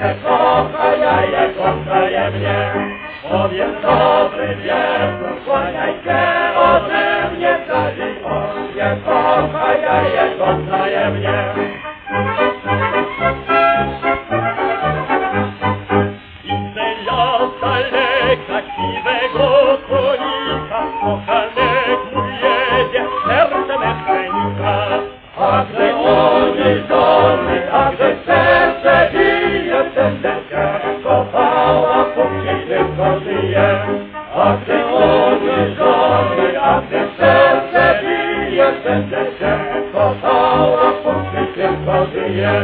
cię kocha, ja je kochaję mnie. Powiedz dobry wieczór, kłaniaj się ode mnie, dalej on je kocha, ja je kochaję mnie. Siwego konika, kochanek mój jedzie, serce me przenika. A gdy uniżony, a gdy serce bije, będę cię kochała, póki tylko żyje. A gdy uniżony, a gdy serce bije, będę cię kochała, póki tylko żyje.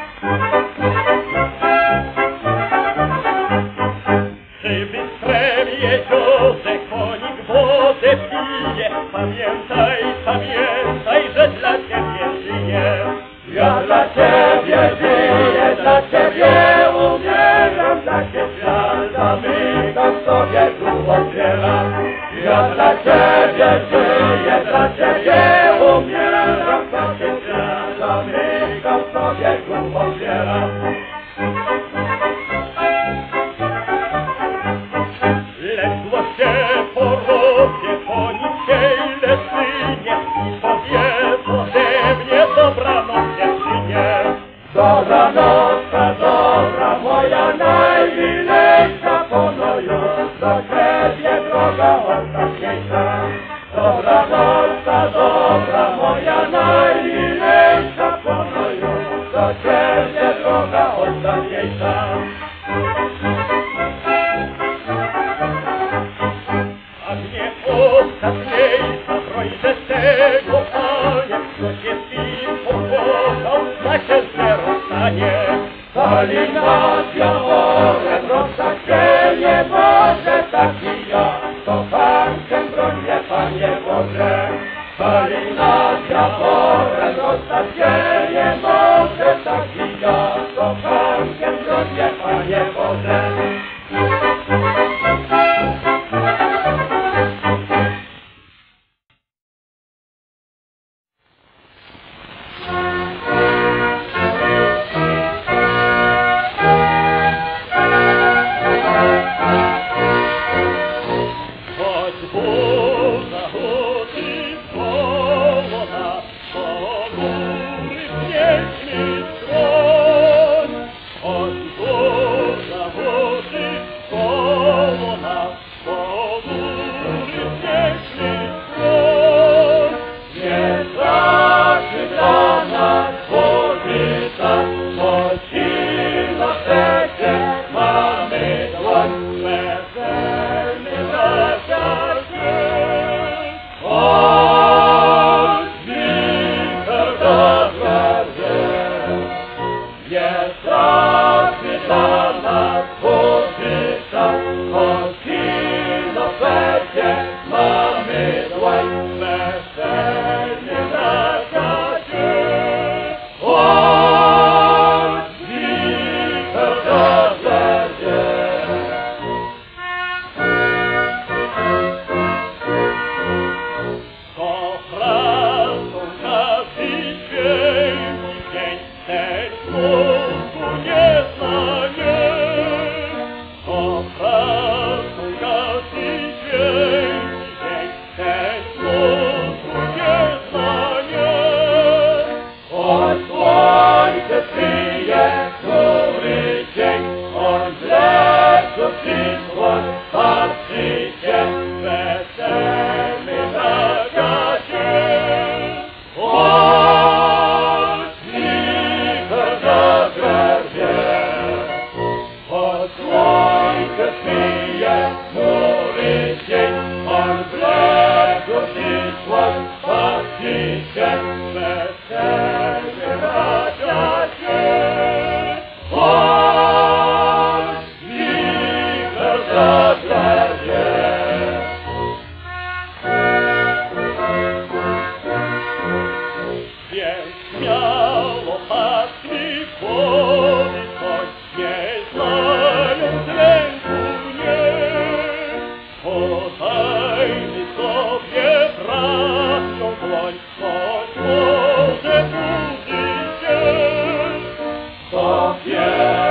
Jeziorze konik wodę pije, pamiętaj, pamiętaj, że dla ciebie żyję. Ja dla ciebie żyję, dla ciebie umieram, dla ciebie zamykam sobie tu otwieram. Ja dla ciebie żyję, dla ciebie umieram, dla ciebie zamykam sobie tu otwieram. Ledwo się porobię, konik się lesynie i powiedz ode mnie dobranoc dziewczynie. Dobranoc, dobra moja najmilejsza, ponoju do ciebie droga ostatniejsza. Dobranoc, dobra moja najmilejsza, ponoju do ciebie droga ostatniejsza. Ostatniejsza projdę tego panie, kto się z nim pokochał, na serce rozstanie. Kalinacja worem rozstać się nie może, taki ja kocham cię, broń mnie, Panie Boże. Kalinacja worem rozstać się nie może, taki ja kocham cię, broń mnie, Panie Boże. Yeah.